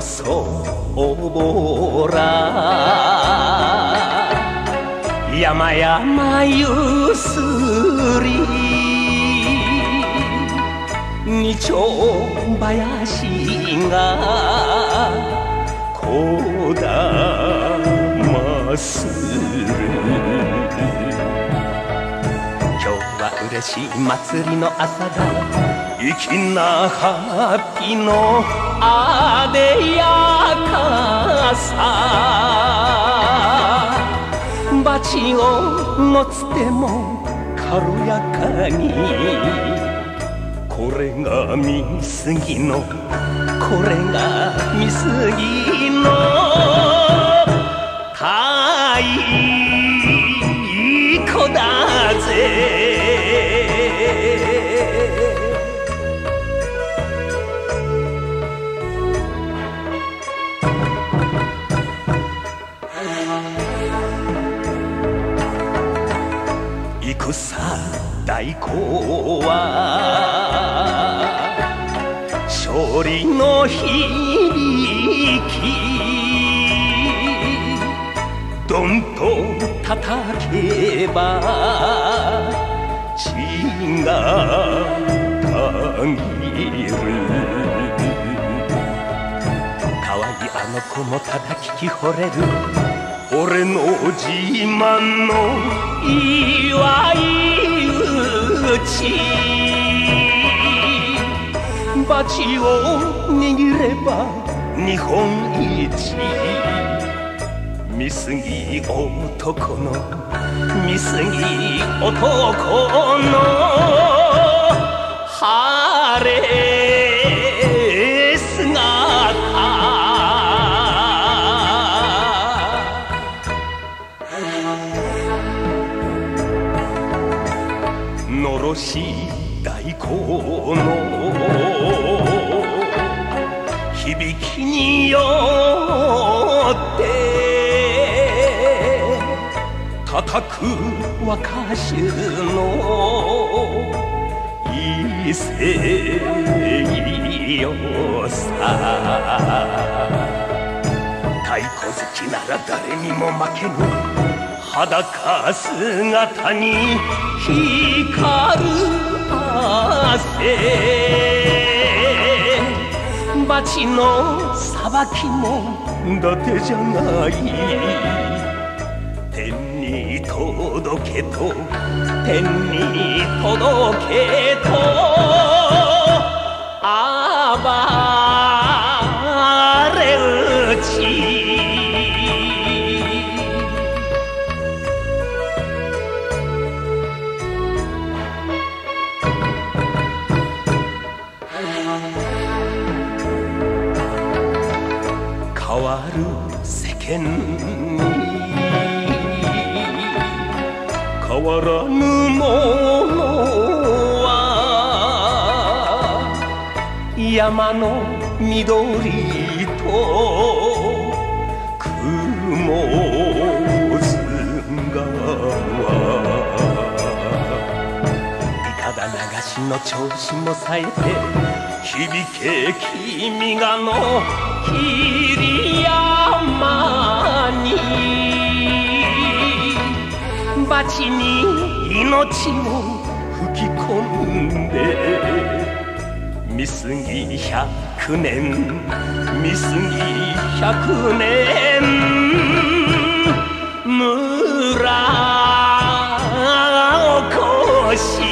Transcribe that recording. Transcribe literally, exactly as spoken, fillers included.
そおぼら山々ゆすり二丁林がこだまする今日は嬉しい祭りの朝だ粋なハッピーのあでやかさ罰を持つても軽やかにこれが見過ぎのこれが見過ぎの太鼓だぜ戦太鼓は勝利の響きどんと叩けば血がたぎるかわいいあの子もただ聞き惚れる俺の自慢の祝いうちバチを握れば日本一見過ぎ男の見過ぎ男の晴れ姿のろし太鼓の響きによって叩く若衆の威勢よさ太鼓好きなら誰にも負けぬ裸姿に光る汗罰の裁きも伊達じゃない天に届けと天に届けと暴れ打ち変わる世間に変わらぬものは山の緑と雲図川いかだ流しの調子もさえて響け君がの桐山に罰に命を吹き込んで見過ぎ百年見過ぎ百年村おこし